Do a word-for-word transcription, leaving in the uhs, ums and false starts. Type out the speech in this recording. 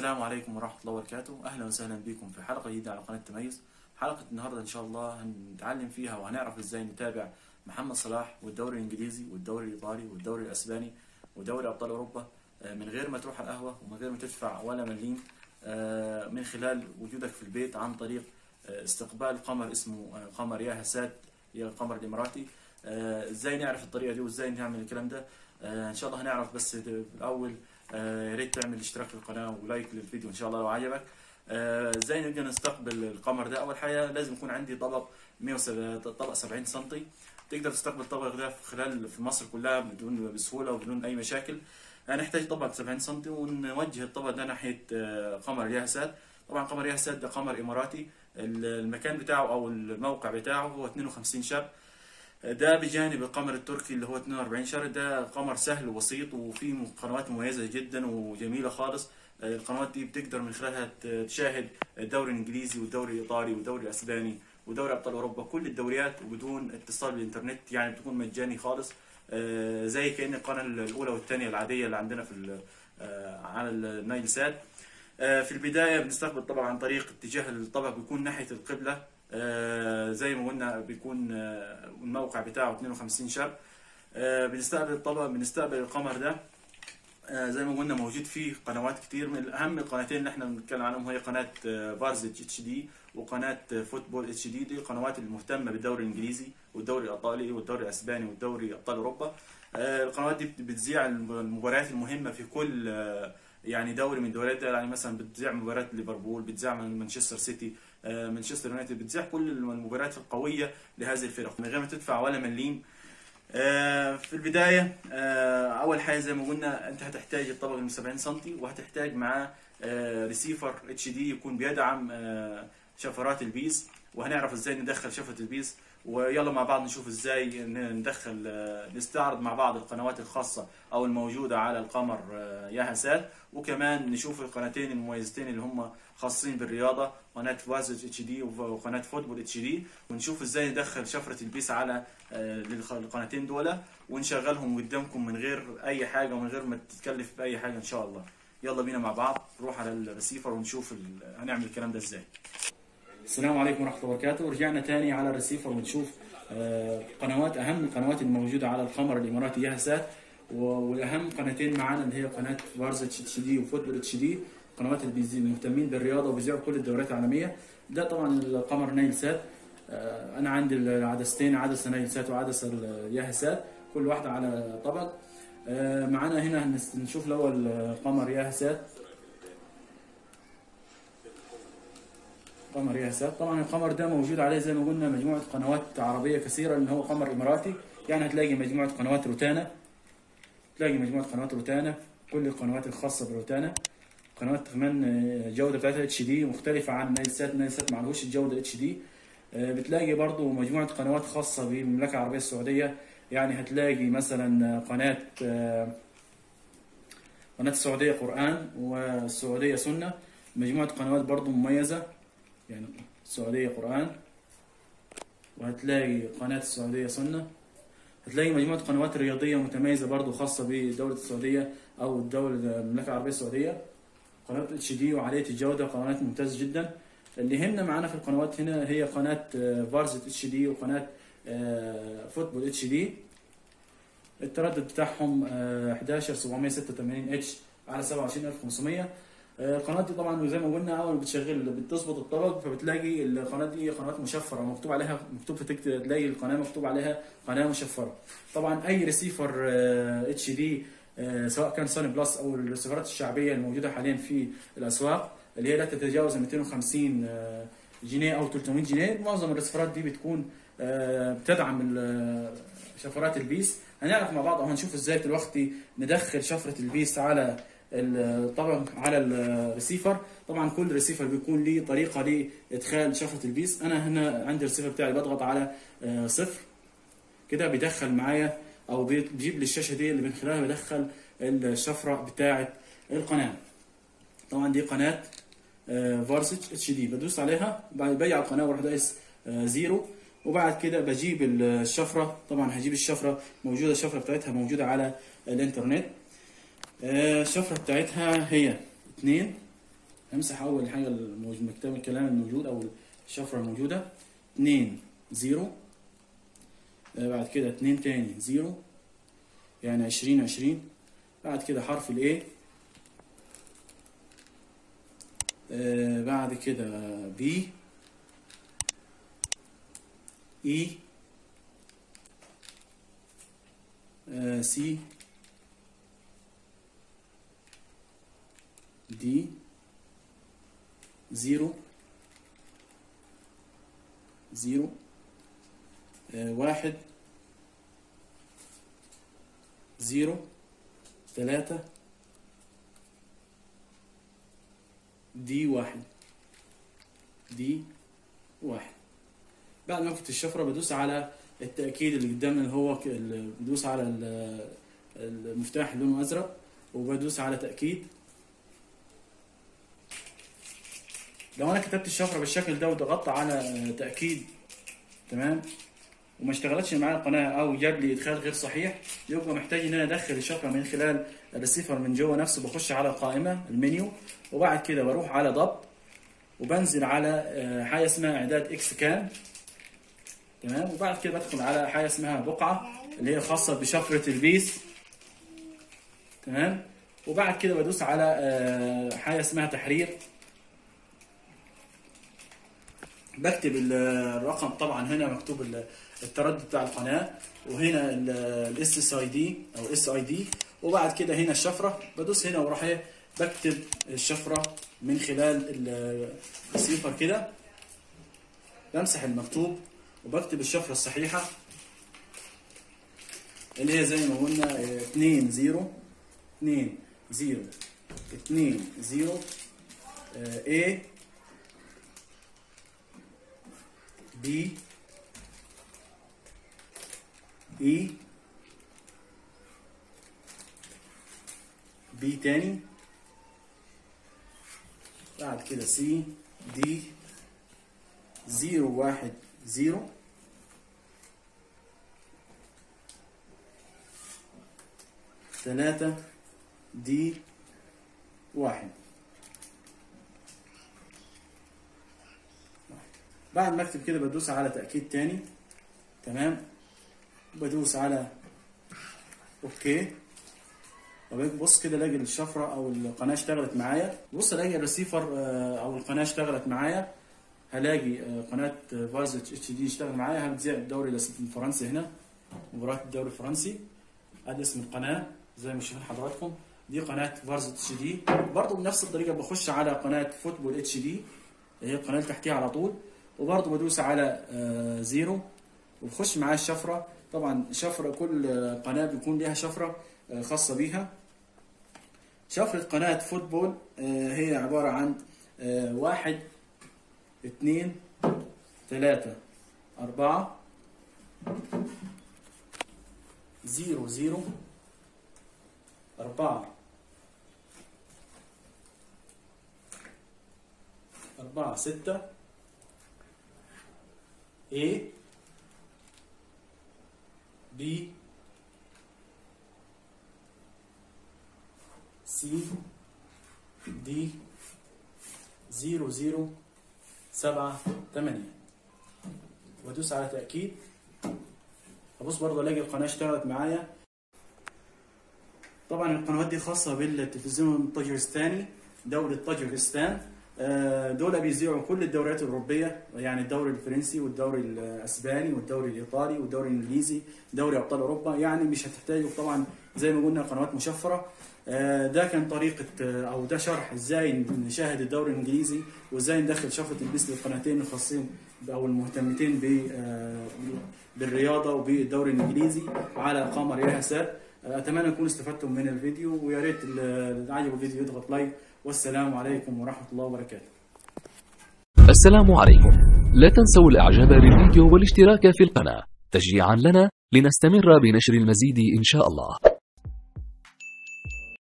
السلام عليكم ورحمة الله وبركاته. أهلا وسهلا بكم في حلقة جديدة على قناة تميز. حلقة النهاردة إن شاء الله هنتعلم فيها وهنعرف إزاي نتابع محمد صلاح والدوري الإنجليزي والدوري الإيطالي والدوري الأسباني ودوري أبطال أوروبا من غير ما تروح على القهوة ومن غير ما تدفع ولا مليم، من خلال وجودك في البيت عن طريق استقبال قمر اسمه قمر ياها سات، يا القمر الإماراتي. إزاي نعرف الطريقة دي وإزاي نعمل الكلام ده؟ إن شاء الله هنعرف، بس الأول يا ريت تعمل اشتراك في القناه ولايك للفيديو ان شاء الله لو عجبك. ازاي نقدر نستقبل القمر ده؟ اول حاجه لازم يكون عندي طبق مية وسبعين طبق سبعين سم. تقدر تستقبل الطبق ده في خلال في مصر كلها بدون بسهوله وبدون اي مشاكل. هنحتاج طبق سبعين سم ونوجه الطبق ده ناحيه قمر ياها سات. طبعا قمر ياها سات ده قمر اماراتي، المكان بتاعه او الموقع بتاعه هو اثنين وخمسين شاب، ده بجانب القمر التركي اللي هو اثنين وأربعين شهر. ده قمر سهل وبسيط وفيه قنوات مميزة جدا وجميلة خالص. القنوات دي بتقدر من خلالها تشاهد الدوري الانجليزي والدوري الايطالي والدوري الاسباني ودوري ابطال اوروبا، كل الدوريات وبدون اتصال بالانترنت، يعني بتكون مجاني خالص، زي كأن القناة الاولى والثانية العادية اللي عندنا في على النايل سات. في البداية بنستقبل طبعا عن طريق اتجاه الطبق بيكون ناحية القبلة، آه زي ما قلنا بيكون آه الموقع بتاعه اثنين وخمسين شاب. آه بنستقبل الطبق، بنستقبل القمر ده. آه زي ما قلنا موجود فيه قنوات كتير، من اهم القناتين اللي احنا بنتكلم عنهم هي قناه آه فارزج اتش دي وقناه آه فوتبول اتش دي. دي القنوات المهتمه بالدوري الانجليزي والدوري الايطالي والدوري الاسباني والدوري ابطال اوروبا. آه القنوات دي بتذيع المباريات المهمه في كل آه يعني دوري من الدوريات، يعني مثلا بتذيع مباراه ليفربول، بتذيع مانشستر سيتي، مانشستر يونايتد، بتذيع كل المباريات القويه لهذه الفرق من غير ما تدفع ولا مليم. في البدايه اول حاجه زي ما قلنا انت هتحتاج الطبق من سبعين سم، وهتحتاج معاه ريسيفر اتش دي يكون بيدعم شفرات البيس، وهنعرف ازاي ندخل شفره البيس. ويلا مع بعض نشوف ازاي ندخل نستعرض مع بعض القنوات الخاصه او الموجوده على القمر ياها سات، وكمان نشوف القناتين المميزتين اللي هم خاصين بالرياضه، قناه فازج اتش دي وقناه فوتبول اتش دي، ونشوف ازاي ندخل شفره البيس على القناتين دول ونشغلهم قدامكم من غير اي حاجه ومن غير ما تتكلف باي حاجه ان شاء الله. يلا بينا مع بعض نروح على الريسيفر ونشوف هنعمل الكلام ده ازاي. السلام عليكم ورحمة الله وبركاته. رجعنا تاني على الريسيفر ونشوف قنوات أهم القنوات الموجودة على القمر الإماراتي ياها سات، والأهم قناتين معانا اللي هي قناة فارزج اتش دي وفوتبول اتش دي، قنوات المهتمين بالرياضة وبيذيعوا كل الدوريات العالمية. ده طبعا القمر نايل سات. أنا عندي العدستين، عدسة نايل سات وعدسة ياها سات، كل واحدة على طبق. معانا هنا نشوف الأول قمر ياها سات، قمر ياها سات. طبعا القمر ده موجود عليه زي ما قلنا مجموعه قنوات عربيه كثيره لان هو قمر اماراتي، يعني هتلاقي مجموعه قنوات روتانا، تلاقي مجموعه قنوات روتانا، كل القنوات الخاصه بروتانا. قنوات كمان الجوده بتاعتها اتش دي مختلفه عن نايل سات، نايل سات معلهوش الجوده اتش دي. بتلاقي برضو مجموعه قنوات خاصه بالمملكه العربيه السعوديه، يعني هتلاقي مثلا قناه قناه السعوديه قرآن والسعوديه سنه، مجموعه قنوات برضو مميزه، يعني السعودية قرآن، وهتلاقي قناة السعودية سنة. هتلاقي مجموعة قنوات رياضية متميزة برضو خاصة بدولة السعودية أو الدولة المملكة العربية السعودية، قناة اتش دي وعالية الجودة، قنوات ممتازة جدا. اللي يهمنا معانا في القنوات هنا هي قناة فارزج اتش دي وقناة فوتبول اتش دي. التردد بتاعهم أحد عشر سبعمية وستة وثمانين اتش على سبعة وعشرين ألف وخمسمية. القناه دي طبعا زي ما قلنا اول بتشغل بتظبط الطبق، فبتلاقي القناه دي قناه مشفره مكتوب عليها، مكتوب في تكت تلاقي القناه مكتوب عليها قناه مشفره. طبعا اي ريسيفر اتش دي سواء كان سوني بلس او الريسيفرات الشعبيه الموجوده حاليا في الاسواق اللي هي لا تتجاوز مئتين وخمسين جنيه او ثلاثمية جنيه، معظم الريسيفرات دي بتكون بتدعم شفرات البيس. هنعرف مع بعض او هنشوف ازاي دلوقتي ندخل شفره البيس على الطبق على الريسيفر. طبعا كل ريسيفر بيكون ليه طريقه لادخال شفره البيس. انا هنا عندي الريسيفر بتاعي بضغط على صفر كده بيدخل معايا او بيجيب لي الشاشه دي اللي من خلالها بدخل الشفره بتاعه القناه. طبعا دي قناه فارزج اتش دي، بدوس عليها بيع القناه واروح دايس زيرو، وبعد كده بجيب الشفره. طبعا هجيب الشفره موجوده، الشفره بتاعتها موجوده على الانترنت. الشفرة بتاعتها هي اتنين همسح اول حاجه مكتب الكلام الموجود او الشفره الموجوده. اتنين زيرو، بعد كده اتنين تاني زيرو، يعني عشرين عشرين. بعد كده حرف الايه، آه بعد كده بي اي آه سي دي زيرو زيرو آه واحد زيرو تلاتة دي واحد دي واحد. بعد ما اكتب الشفرة بدوس على التأكيد اللي قدامنا اللي هو بدوس على المفتاح اللي لونه أزرق وبدوس على تأكيد. لو أنا كتبت الشفرة بالشكل ده وضغطت على تأكيد تمام وما اشتغلتش معايا القناة أو جاب لي إدخال غير صحيح، يبقى محتاج إن أنا أدخل الشفرة من خلال الريسيفر من جوه نفسه. بخش على القائمة المنيو وبعد كده بروح على ضب وبنزل على حاجة اسمها إعداد إكس كام تمام. وبعد كده بدخل على حاجة اسمها بقعة اللي هي خاصة بشفرة البيس تمام. وبعد كده بدوس على حاجة اسمها تحرير، بكتب الرقم طبعا هنا مكتوب التردد بتاع القناة وهنا الاس اس اي دي او اس اي دي. وبعد كده هنا الشفرة بدوس هنا وراح ايه بكتب الشفرة من خلال الريسيفر كده، بمسح المكتوب وبكتب الشفرة الصحيحة اللي هي زي ما قلنا اتنين زيرو اتنين زيرو اتنين زيرو A B E B تاني، بعد كده سي دي زيرو واحد زيرو تلاتة دي واحد. بعد ما اكتب كده بدوس على تأكيد تاني تمام، بدوس على اوكي. بص كده الاقي الشفره او القناه اشتغلت معايا. بص الاقي الريسيفر او القناه اشتغلت معايا، هلاقي قناه فارزت اتش دي اشتغل معايا. هتذيع الدوري الفرنسي هنا، مباراه الدوري الفرنسي. ادي اسم القناه زي ما شايفين حضراتكم، دي قناه فارزت اتش دي. برضه بنفس الطريقه بخش على قناه فوتبول اتش دي اللي هي القناه اللي تحتيها على طول، وبرضه بدوس على زيرو وبخش معاه الشفره. طبعا شفره كل قناه بيكون ليها شفره خاصه بيها. شفرة قناة فوتبول هي عبارة عن واحد اتنين تلاتة أربعة زيرو زيرو أربعة أربعة ستة A B سي دي زيرو زيرو سبعة تمانية وادوس على تأكيد. ابص برضه الاقي القناة اشتغلت معايا. طبعا القنوات دي خاصة بالتلفزيون الطاجرستاني، دولة طاجرستان. دول بيذيعوا كل الدوريات الأوروبية، يعني الدوري الفرنسي والدوري الأسباني والدوري الإيطالي والدوري الإنجليزي، دوري أبطال أوروبا. يعني مش هتحتاجوا طبعا زي ما قلنا قنوات مشفرة. ده كان طريقة أو ده شرح إزاي نشاهد الدوري الإنجليزي وإزاي ندخل شفرة البث للقناتين الخاصين أو المهتمين بالرياضة وبالدوري الإنجليزي على قمر ياها سات. أتمنى أكون استفدتم من الفيديو، ويا ريت اللي عجبه الفيديو يضغط لايك. والسلام عليكم ورحمة الله وبركاته. السلام عليكم. لا تنسوا الإعجاب بالفيديو والاشتراك في القناة تشجيعا لنا لنستمر بنشر المزيد إن شاء الله.